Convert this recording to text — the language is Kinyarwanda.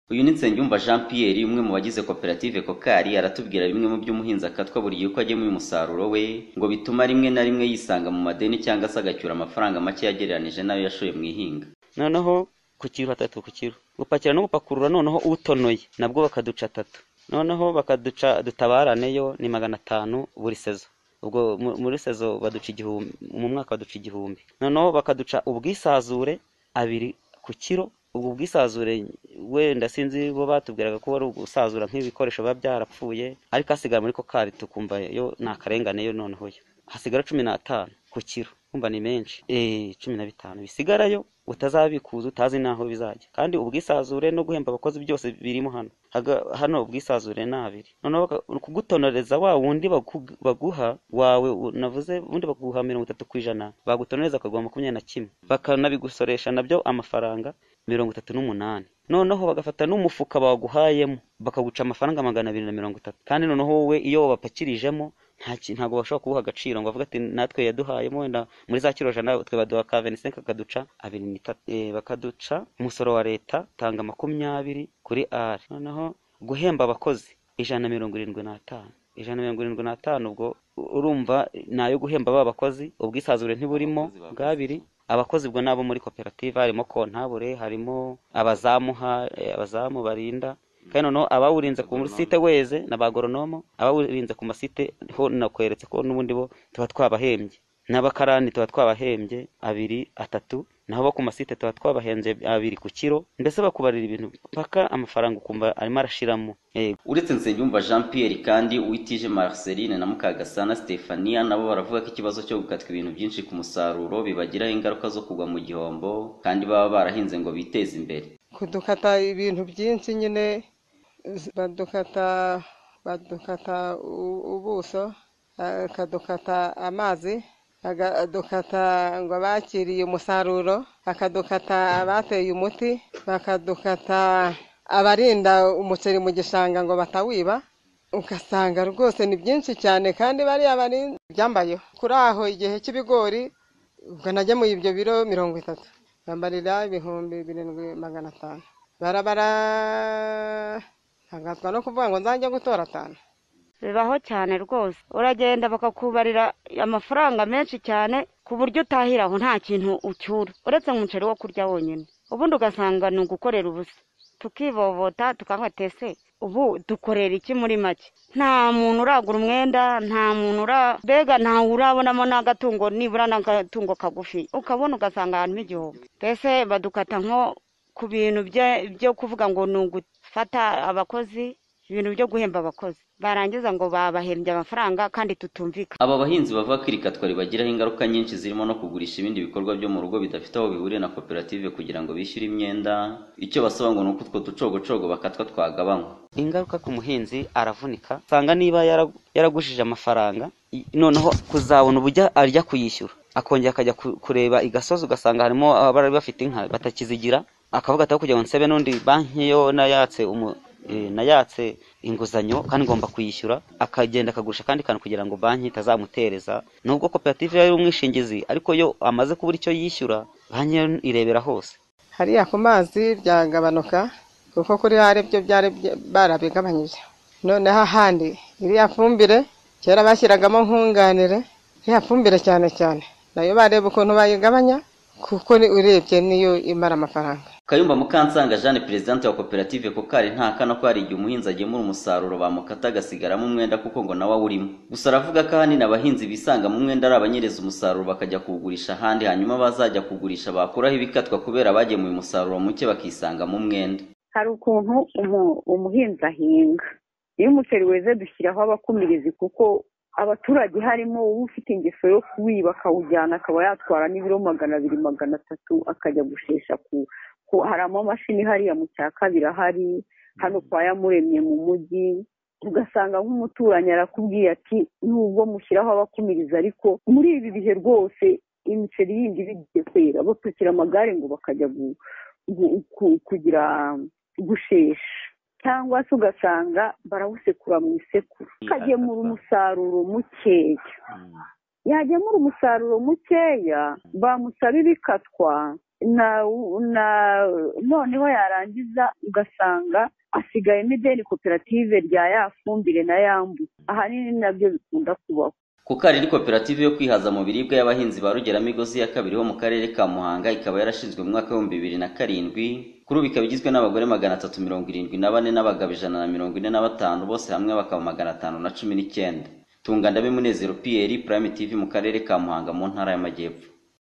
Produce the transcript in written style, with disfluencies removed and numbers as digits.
Uyu ni Nsengiyumva Jean Pierre umwe mu bagize koperative Kokari aratubwira bimwe mu by'umuhinzi akatwa buri gihe uko agemuye umusaruro we ngo bituma rimwe na rimwe yisanga mu madeni cyangwa se agacyura amafaranga make yagereranije nayo yashoye mu ihinga. Noneho ku kiro 3 ku kiro gupakira no gupakurura, noneho utonoye nabwo bakaduca 3, noneho bakaduca dutabaраneyo ni 500 buri sezo. Ubwo muri sezo baduca 1000, mu mwaka baduca 1000. Noneho bakaduca ubwisazure 2 ku kiro. Ubwo bwisazure wenda sinzi bo batubwiraga ko wari gusazura nk'ibikoresho biba byarapfuye, ariko hasigara muri Kokari tukumva yo nakarengane yo, noneho yo hasigara 15 ku kiro. Kumva ni menshi 15 bisigarayo utazabikuza utazi naho bizajya. Kandi ubwisazure no guhemba abakozi byose birimo hano ubwisazure na 2. Noneho kugutonoreza wa wundi baguha wawe navuze ubundi baguha 30%, bagutonoreza akagwa 21, bakanabigusoresha nabyo amafaranga 38. Noneho bagafata n'umufuka baguhayemo bakaguca amafaranga 230. Kandi noneho wowe iyo bapakirijemo ntago bashobora kubuha agaciro ngo avuga ati natwe yaduhayemo wenda muri za kiroja nawe twe baduha 25 kaduca 23. Bakaduca umusoro wa leta tanga 20 kuri ari. Noneho guhemba abakozi 175. 175 ubwo urumva nayo guhemba babakozi. Ubwisazure ntiburimo bwa 2. Abakozi bwo nabo muri koperative harimo kontabure, harimo abazamu barinda, kandi noneho abawurinze ku site weze n'abagoronomo, abawurinze ku masite ho nakweretse ko n'ubundi bo tuba twabahembye, n'abakarani tuba twabahembye 2, 3, naho ku masite tuba twabahembye 2 ku kiro. Mbese bakubarira ibintu paka amafaranga ukumva arimo arashiramo. Uretse Nsengiyumva Jean Pierre kandi Uwitije Marceline na Mukagasana Stefania nabo baravuga ko ikibazo cyo gukatwa ibintu byinshi ku musaruro bibagiraho ingaruka zo kugwa mu gihombo, kandi baba barahinze ngo biteze imbere. Kudukata ibintu byinshi nyine badukata ubuso, akadukata amazi, akadukata ngo bakiriye umusaruro, akadukata abateye umuti, bakadukata abarinda umuceri mu gishanga ngo batawiba. Ugasanga rwose ni byinshi cyane, kandi bari abarinda byambayeho kuri aho igihe cy'ibigori. Ubwo nagemuye ibyo biro 30 bambarira 7500. Barabara hagatwa no kuvuga ngo nzajya gutora 5. Bibaho cyane rwose, uragenda bakakubarira amafaranga menshi cyane ku buryo utahiraho nta kintu ucyura uretse umuceri wo kurya wonyine. Ubundi ugasanga ni ugukorera ubusa, tukivovota tukangatese ubu dukorera iki muri make. Nta muntu uragura umwenda, nta muntu bega nta urabonamo n'agatungo, nibura n'agatungo kagufi, ukabona ugasanga ahantu igihombo. Mbese badukata nko ku bintu byo kuvuga ngo ni ugufata abakozi, ibintu byo guhemba abakozi, barangiza ngo babahembye amafaranga kandi tutumvika. Aba bahinzi bavuga ko irikatwa ribagiraho ingaruka nyinshi zirimo no kugurisha ibindi bikorwa byo mu rugo bidafite aho bihuriye na koperative kugira ngo bishyure imyenda. Icyo basaba ngo nuko utwo ducogocogo bakatwa twagabanywa. Ingaruka ku muhinzi aravunika, usanga niba yaragujije amafaranga noneho kuzabona ubujya arya kuyishyura, akongera akajya kureba igasozi ugasanga harimo abari bafite inka batakizigira, akavuga ataho kugira ngo nsebe n'undi banki yo nayatse inguzanyo kandi ngomba kuyishyura, akagenda akagurisha kandi kantu kugira ngo banki itazamutereza. Nubwo koperative yari umwishingizi, ariko yo amaze kubura icyo yishyura, banki irebera hose. Hariya ku mazi byagabanuka kuko kuri hari byo byari barabigabanyije. Noneho ahandi iriya fumbire kera bashyiragamo nkunganire, iriya fumbire cyane nayo bareba ukuntu bayigabanya kuko urebye niyo imara amafaranga. Kayumba Mukansanga Jeanne, presidente wa koperative Kokari, ntakana ko hari igihe umuhinzi agemura umusaruro bamukata agasigaramo umwenda kuko ngo nawe awurimo. Gusa aravuga ko ahanini abahinzi bisanga mu mwenda ari abanyereza umusaruro bakajya kuwugurisha ahandi, hanyuma bazajya kugurisha bakuraho ibikatwa kubera bagemuye umusaruro muke bakisanga mu mwenda. Hari ukuntu umuhinzi ahinga, iyo umuceri weze dushyiraho abakumirizi kuko abaturage harimo ufite ingeso yo kuwiba akawujyana akaba yatwara n'ibiro 200 300 akajya gushesha haramo amashini hariya mu cyakabiri ahari hano kwa Yamuremye mu mujyi. Ugasanga nk'umuturanyi arakubwiye ati nubwo mushyiraho abakumiriza ariko muri ibi bihe rwose imiceri yindi bigiye kwera, bapakira amagare ngo bakajya kugira gushesha, cyangwa se ugasanga barawusekura mu isekuru akagemura umusaruro mukeya. Yagemura umusaruro mukeya bamusaba ibikatwa noneho yarangiza ugasanga asigayemo ideni koperative rya ya fumbire na yambu. Ahanini nabyo bikunda kubaho. Kukari ni koperative yo kwihaza mu biribwa y'abahinzi ba Rugeramigozi ya kabiri ho mu karere ka Muhanga, ikaba yarashinzwe mu mwaka wa 2007. Kuri ubu ikaba igizwe n'abagore 374 n'abagabo 145, bose hamwe bakaba 519. Tungandabe Munezero Pierre, Prime TV mu karere ka Muhanga mu ntara y'Amajyepfo.